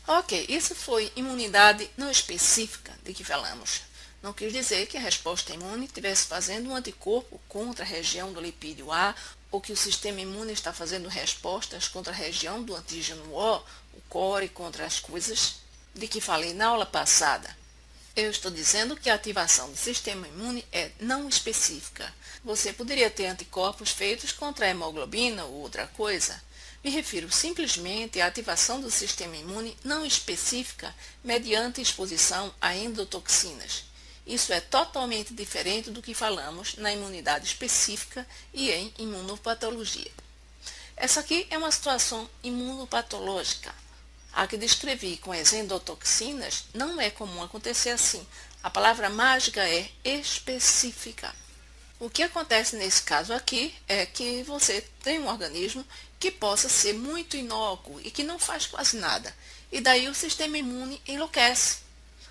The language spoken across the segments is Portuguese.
Ok, isso foi imunidade não específica de que falamos. Não quis dizer que a resposta imune estivesse fazendo um anticorpo contra a região do lipídio A ou que o sistema imune está fazendo respostas contra a região do antígeno O, o core, contra as coisas de que falei na aula passada. Eu estou dizendo que a ativação do sistema imune é não específica. Você poderia ter anticorpos feitos contra a hemoglobina ou outra coisa. Me refiro simplesmente à ativação do sistema imune não específica mediante exposição a endotoxinas. Isso é totalmente diferente do que falamos na imunidade específica e em imunopatologia. Essa aqui é uma situação imunopatológica. A que descrevi com as endotoxinas não é comum acontecer assim. A palavra mágica é específica. O que acontece nesse caso aqui é que você tem um organismo que possa ser muito inócuo e que não faz quase nada. E daí o sistema imune enlouquece.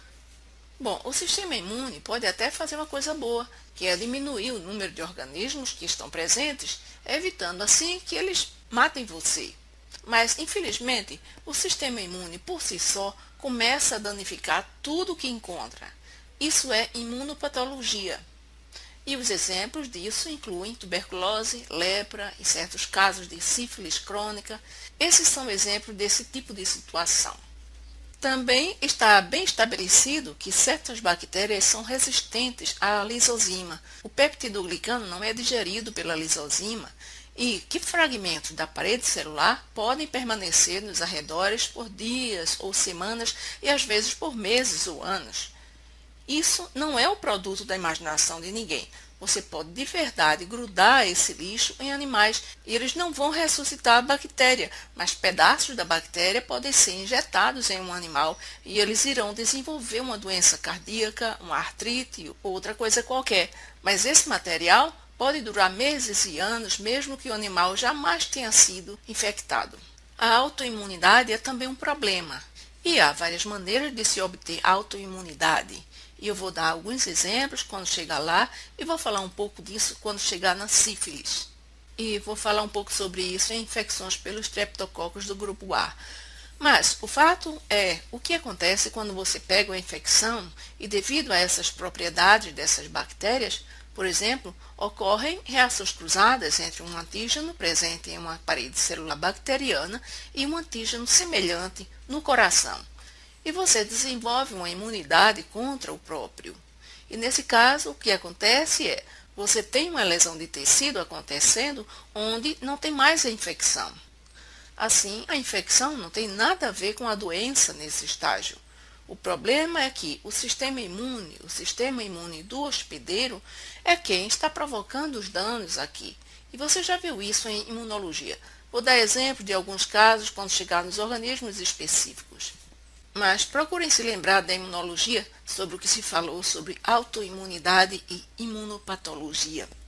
Bom, o sistema imune pode até fazer uma coisa boa, que é diminuir o número de organismos que estão presentes, evitando assim que eles matem você. Mas, infelizmente, o sistema imune por si só começa a danificar tudo o que encontra. Isso é imunopatologia. E os exemplos disso incluem tuberculose, lepra e certos casos de sífilis crônica. Esses são exemplos desse tipo de situação. Também está bem estabelecido que certas bactérias são resistentes à lisozima. O peptidoglicano não é digerido pela lisozima e que fragmentos da parede celular podem permanecer nos arredores por dias ou semanas e às vezes por meses ou anos. Isso não é o produto da imaginação de ninguém. Você pode de verdade grudar esse lixo em animais e eles não vão ressuscitar a bactéria, mas pedaços da bactéria podem ser injetados em um animal e eles irão desenvolver uma doença cardíaca, uma artrite ou outra coisa qualquer. Mas esse material pode durar meses e anos, mesmo que o animal jamais tenha sido infectado. A autoimunidade é também um problema e há várias maneiras de se obter autoimunidade. E eu vou dar alguns exemplos quando chegar lá e vou falar um pouco disso quando chegar na sífilis. E vou falar um pouco sobre isso em infecções pelos streptococcus do grupo A. Mas o fato é, o que acontece quando você pega uma infecção e devido a essas propriedades dessas bactérias, por exemplo, ocorrem reações cruzadas entre um antígeno presente em uma parede celular bacteriana e um antígeno semelhante no coração. E você desenvolve uma imunidade contra o próprio. E nesse caso, o que acontece é, você tem uma lesão de tecido acontecendo onde não tem mais a infecção. Assim, a infecção não tem nada a ver com a doença nesse estágio. O problema é que o sistema imune do hospedeiro é quem está provocando os danos aqui. E você já viu isso em imunologia. Vou dar exemplo de alguns casos quando chegar nos organismos específicos. Mas procurem se lembrar da imunologia sobre o que se falou sobre autoimunidade e imunopatologia.